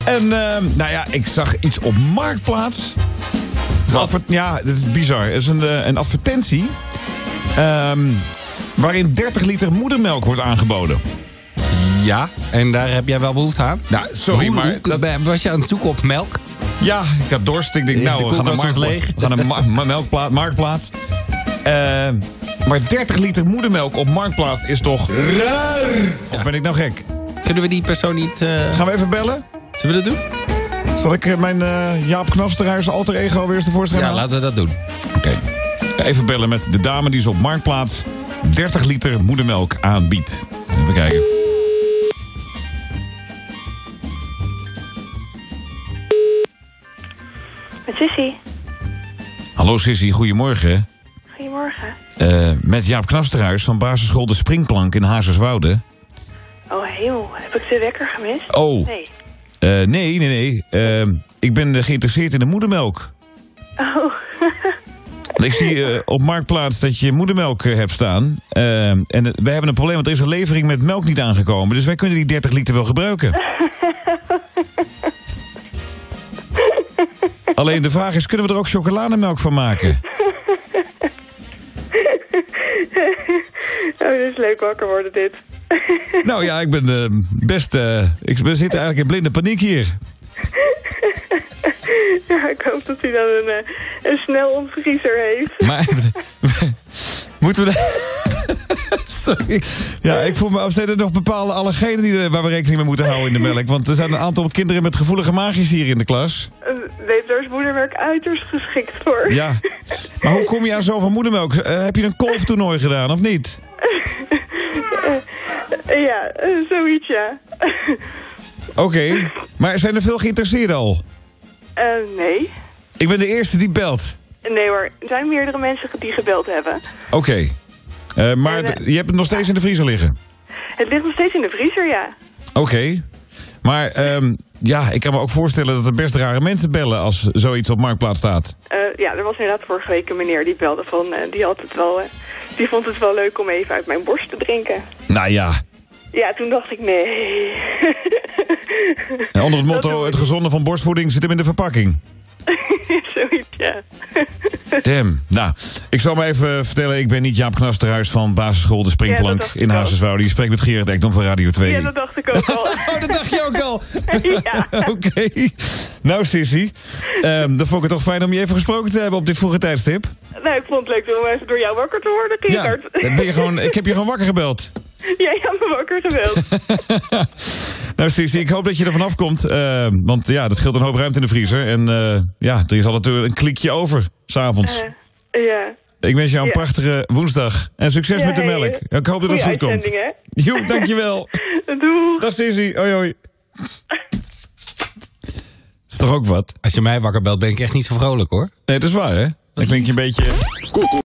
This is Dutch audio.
En nou ja, ik zag iets op Marktplaats. Ja, dat is bizar. Het is een advertentie waarin 30 liter moedermelk wordt aangeboden. Ja, en daar heb jij wel behoefte aan? Nou, sorry, maar... Was je aan het zoeken op melk? Ja, ik had dorst. Ik denk, nou, we gaan naar Marktplaats. Maar 30 liter moedermelk op Marktplaats is toch raar? Of ben ik nou gek? Kunnen we die persoon niet... Gaan we even bellen? Zullen we dat doen? Zal ik mijn Jaap Knasterhuis alter ego weer eens tevoorschijn halen? Ja, laten we dat doen. Oké. Even bellen met de dame die ze op Marktplaats 30 liter moedermelk aanbiedt. Even kijken. Met Sissy. Hallo Sissy, goedemorgen. Goedemorgen. Met Jaap Knasterhuis van basisschool De Springplank in Hazerswoude. Oh hemel, heb ik de wekker gemist? Oh. Nee. Nee. Ik ben geïnteresseerd in de moedermelk. Oh. Ik zie op Marktplaats dat je moedermelk hebt staan. En wij hebben een probleem, want er is een levering met melk niet aangekomen. Dus wij kunnen die 30 liter wel gebruiken. Alleen de vraag is, kunnen we er ook chocolademelk van maken? Oh, dit is leuk wakker worden dit. Nou ja, ik ben best... we zitten eigenlijk in blinde paniek hier. Ja, ik hoop dat hij dan een snel ontvriezer heeft. Maar... moeten we... Sorry. Ja, ik voel me af. Zijn er nog bepaalde allergenen waar we rekening mee moeten houden in de melk? Want er zijn een aantal kinderen met gevoelige maagjes hier in de klas. Nee, daar is moedermelk uiterst geschikt voor. Ja. Maar hoe kom je aan zoveel moedermelk? Heb je een golftoernooi gedaan, of niet? Ja, zoiets, ja. Oké. Maar zijn er veel geïnteresseerden al? Nee. Ik ben de eerste die belt. Nee hoor, er zijn meerdere mensen die gebeld hebben. Oké. Maar je hebt het nog steeds in de vriezer liggen? Het ligt nog steeds in de vriezer, ja. Oké. Maar ja, ik kan me ook voorstellen dat er best rare mensen bellen als zoiets op Marktplaats staat. Ja, er was inderdaad vorige week een meneer die belde van... die vond het wel leuk om even uit mijn borst te drinken. Nou ja. Ja, toen dacht ik, nee. Onder het motto, het gezonde van borstvoeding zit hem in de verpakking. Zoiets, ja. Damn. Nou, ik zal maar even vertellen. Ik ben niet Jaap Knasterhuis van basisschool De Springplank in Hazerswoude. Je spreekt met Gerard Ekdom van Radio 2. Ja, dat dacht ik ook al. Oh, dat dacht je ook al? Ja. Oké. Nou, Sissy. Dan vond ik het toch fijn om je even gesproken te hebben op dit vroege tijdstip. Nou, ik vond het leuk om even door jou wakker te worden, Gerard. Ja, ik heb je gewoon wakker gebeld. Jij hebt me wakker gebeld. Nou, Sissy, ik hoop dat je er vanaf komt. Want ja, dat scheelt een hoop ruimte in de vriezer. En ja, er is altijd een klikje over, 's avonds. Ja. Ik wens jou een prachtige woensdag. En succes met de melk. Ik hoop dat het goed komt. Jo, dankjewel. Doei. Dag Sissy. Hoi hoi. Dat is toch ook wat? Als je mij wakker belt, ben ik echt niet zo vrolijk, hoor. Nee, dat is waar, hè? Dan klink je een beetje...